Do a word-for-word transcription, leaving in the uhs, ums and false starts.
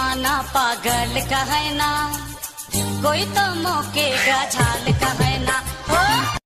दीवाना पागल का है ना, कोई तो मौके का झाल का है ना। हो